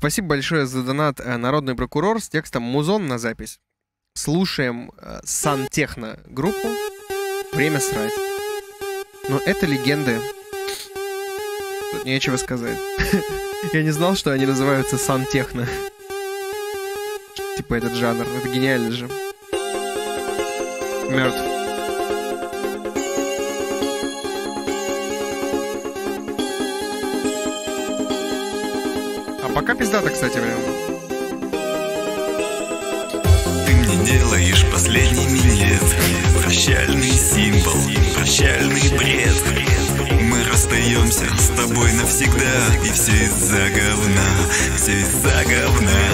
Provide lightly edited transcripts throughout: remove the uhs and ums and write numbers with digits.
Спасибо большое за донат, народный прокурор, с текстом «Музон» на запись. Слушаем Сантехно группу «Время срать». Но это легенды. Тут нечего сказать. Я не знал, что они называются Сантехно. Типа этот жанр. Это гениально же. Мертв. А пока пиздато, кстати, прям. Ты мне делаешь последний минет, прощальный символ, прощальный бред. Мы расстаемся с тобой навсегда, и все из-за говна, все из-за говна.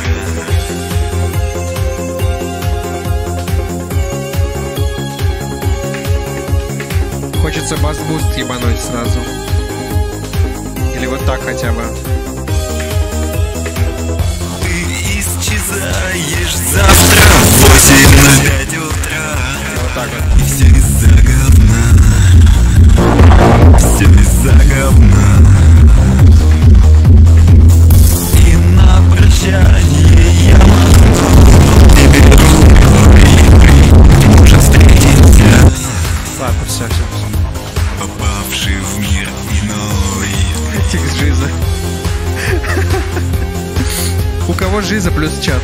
Хочется бас-буст ебануть сразу. Или вот так хотя бы. Ты исчезаешь завтра в 8:05 утра. Вот так вот. И все из-за говна, все из-за говна. И на прощание я махну тебе рукой, может встретимся. Ладно, все. Попавший в мир иной. Текст Жиза. У кого Жиза плюс чат?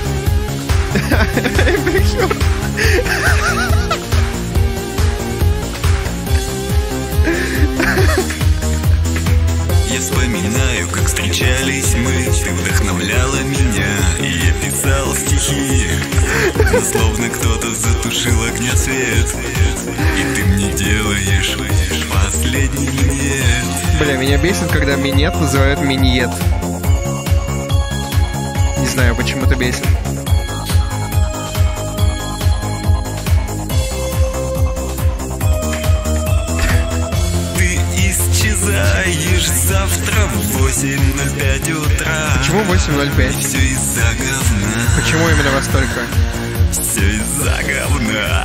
Я вспоминаю, как встречались мы. Ты вдохновляла меня, и я писал стихи. Но словно кто-то затушил огня свет, и ты мне делаешь последний минет. Бля, меня бесит, когда минет называют миньет. Не знаю, почему это бесит. Ты исчезаешь завтра в 8:05 утра. Почему 8:05? Все из-за говна. Почему именно во столько? Все из-за говна.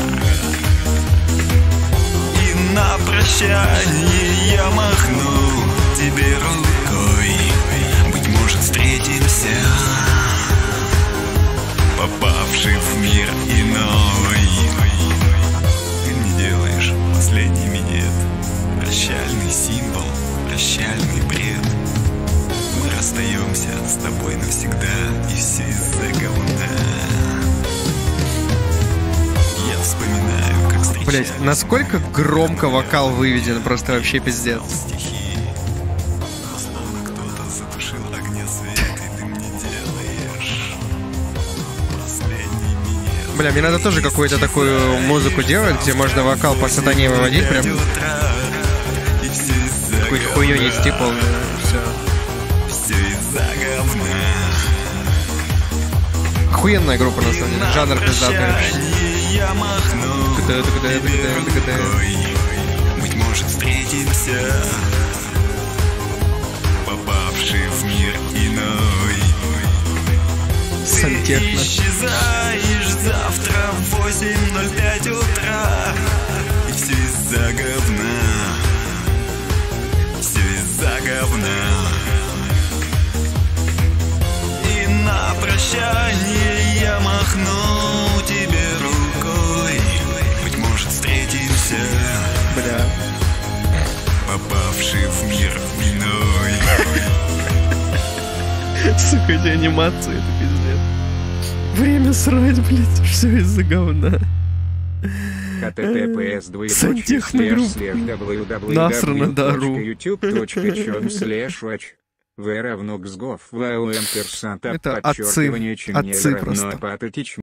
И на прощание я махну тебе рукой. Быть может, встретимся, попавший в мир иной. Ты мне делаешь последний минет, прощальный символ, прощальный бред. Мы расстаемся с тобой навсегда, и все из-за говна. Я вспоминаю, как встречались. Блять, насколько громко вокал выведен, просто вообще пиздец. Стихи. Словно кто-то затушил огня свет, и ты мне делаешь последний минет. Бля, мне надо тоже какую-то такую музыку делать, где можно вокал по сатане выводить, прям какую-то хуйню нести полную. Все. Все из-за говна. Охуенная группа, на самом деле. Жанр пиздатый вообще. Я махну тебе рукой. Быть может, встретимся, попавший в мир иной. Ты Сантехно. исчезаешь завтра в 8:05 утра. И все из-за говна, все из-за говна. И на прощание я махну тебе рукой. Быть может, встретимся, Бля. попавший в мир иной. Сука, эти анимации, это пиздец. Время срать, блядь, все из-за говна. https://www.youtube.com/v равно xgov Это отцы просто.